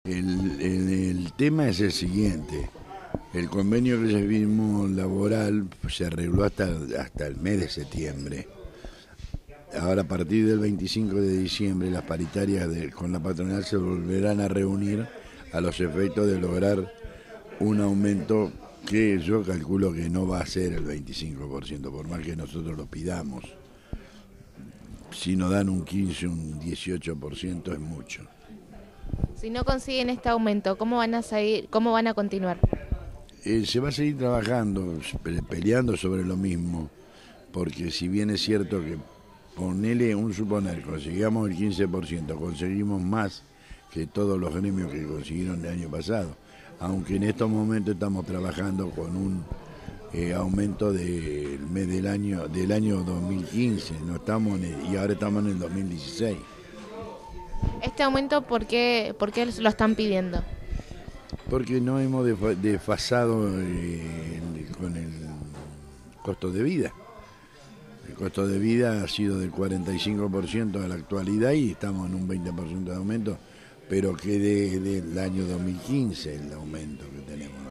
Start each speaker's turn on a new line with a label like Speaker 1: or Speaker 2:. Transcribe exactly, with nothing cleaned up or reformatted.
Speaker 1: El, el, el tema es el siguiente. El convenio que se firmó laboral se arregló hasta, hasta el mes de septiembre. Ahora, a partir del veinticinco de diciembre, las paritarias de, con la patronal se volverán a reunir a los efectos de lograr un aumento que yo calculo que no va a ser el veinticinco por ciento, por más que nosotros lo pidamos. Si nos dan un quince, un dieciocho por ciento es mucho.
Speaker 2: Si no consiguen este aumento, ¿cómo van a seguir, cómo van a continuar?
Speaker 1: Eh, se va a seguir trabajando, pe- peleando sobre lo mismo, porque si bien es cierto que ponele un suponer, conseguimos el quince por ciento, conseguimos más que todos los gremios que consiguieron el año pasado, aunque en estos momentos estamos trabajando con un eh, aumento del mes del año del año dos mil quince, no estamos en el- y ahora estamos en el dos mil dieciséis.
Speaker 2: Este aumento, ¿por qué, por qué lo están pidiendo?
Speaker 1: Porque no hemos defa- desfasado eh, el- con el costo de vida. El costo de vida ha sido del cuarenta y cinco por ciento a la actualidad y estamos en un veinte por ciento de aumento, pero que desde el año dos mil quince el aumento que tenemos.